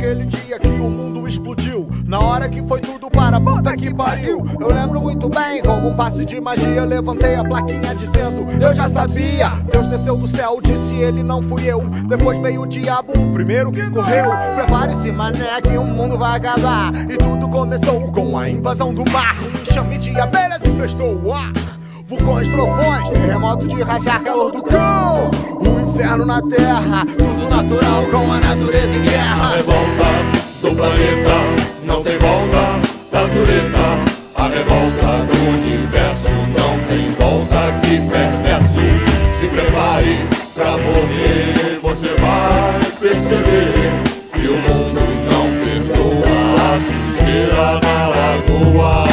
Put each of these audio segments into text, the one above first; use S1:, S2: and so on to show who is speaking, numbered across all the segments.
S1: aquele dia que o mundo explodiu, na hora que foi tudo para a puta que pariu. Eu lembro muito bem, como um passe de magia, levantei a plaquinha dizendo: eu já sabia. Deus desceu do céu, disse ele, não fui eu. Depois veio o diabo, o primeiro que correu. Prepare-se, mané, que o mundo vai acabar. E tudo começou com a invasão do mar. Um enxame de abelhas infestou o ar. Vulcões, trovões, terremoto de rachar, calor do cão. O inferno na terra, tudo natural com a natureza em guerra.
S2: A revolta do planeta não tem volta, da zureta. A revolta do universo não tem volta, que perverso. Se prepare pra morrer, você vai perceber que o mundo não perdoa a sujeira na lagoa.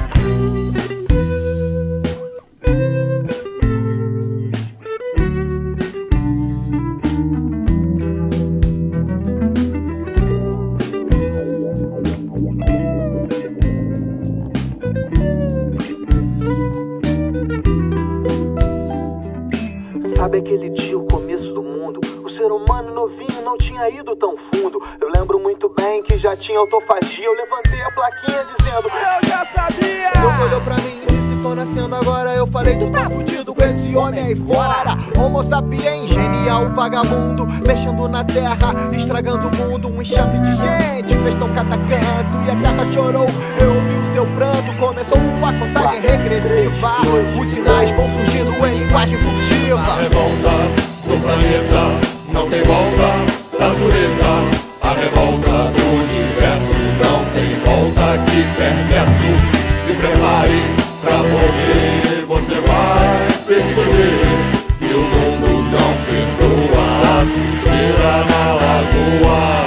S3: Sabe aquele dia, o começo do mundo? O ser humano novinho não tinha ido tão fundo. Eu lembro muito bem que já tinha autofagia. Eu levantei a plaquinha dizendo: eu já sabia!
S1: Deus olhou pra mim e disse: tô nascendo agora. Eu falei: tu tá fudido com esse homem aí fora. Homo sapiens, genial vagabundo, mexendo na terra, estragando o mundo. Um enxame de gente fez tão cada canto e a terra chorou. Eu ouvi o seu pranto, começou a contagem regressiva. Os sinais vão surgindo em linguagem furtiva.
S2: A revolta do planeta não tem volta, da zureta. A revolta do universo não tem volta, que perverso. Se prepare pra morrer, você vai perceber que o mundo não perdoa a sujeira na lagoa.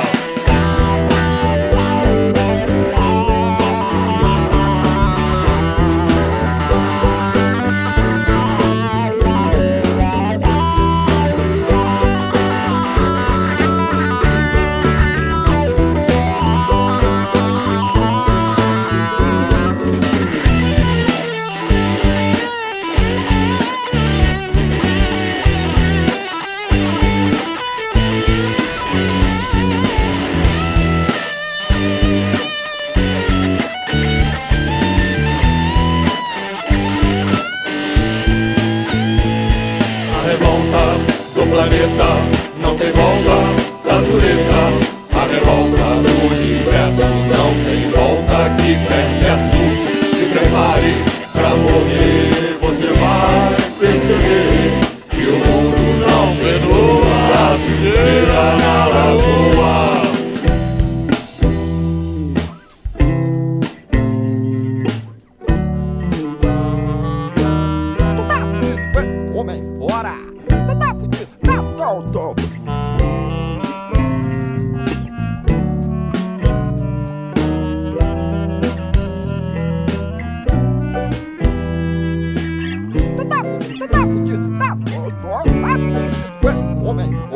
S2: Do planeta não tem volta, da zureta. A revolta do universo não tem volta, que perverso. Se prepare pra morrer, você vai perceber que o mundo não perdoa a sujeira na lagoa.
S1: Tu tá fudido, homem fora. Tu tá fudido, tá fudido. Tu tá fudido, tá fudido. Homem fora.